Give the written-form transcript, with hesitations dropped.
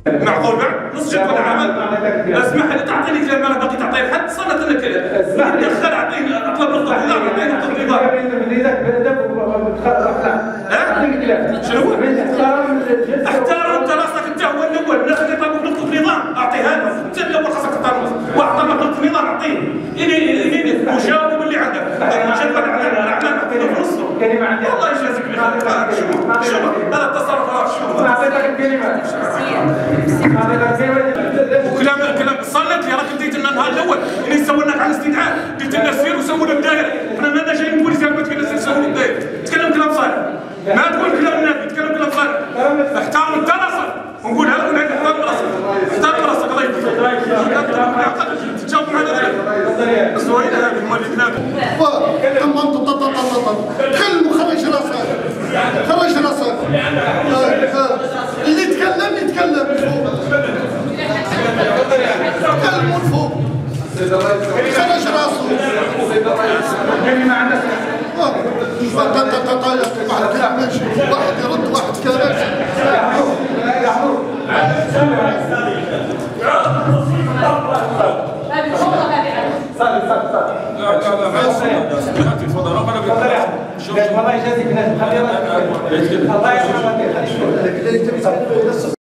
معقول بعد نص جدول العمل. اسمح لي تعطيني كلام انا باقي تعطيه لحد صارت لك دخل اعطيني اطلب نقطه نظام اعطيني نقطه نظام. شنو هو؟ احترم انت راسك انت هو الاول الناس اللي طلبوا نقطه نظام اعطيها له انت الاول خاصك تحترم واعطى لك نقطه نظام اعطيه وجاوب اللي عندك جدول الاعمال اعطيني في نصه. الله يجازيك بخير. شوف هذا التصرف راه شوف اعطيتك الكلمات وكلام صلت لي راك بديت لنا النهار الاول اللي سولناك على الاستدعاء قلت لنا سير وسووا الدائره احنا مالنا جايين نقول زعما كنا نسووا الدائره تكلم كلام صالح ما تقول كلام نافي تكلم كلام صالح احترم انت راسك ونقولها لك ونعيد احترم راسك احترم راسك الله يهديك تجاوب معنا دابا السؤال هذه هما اللي تنافي تكلم وخرج راسك خرج راسك اللي يتكلم يتكلم كلموا الفوق خرج راسه واحد يرد واحد كلام والله يجازيك الله يرحمك.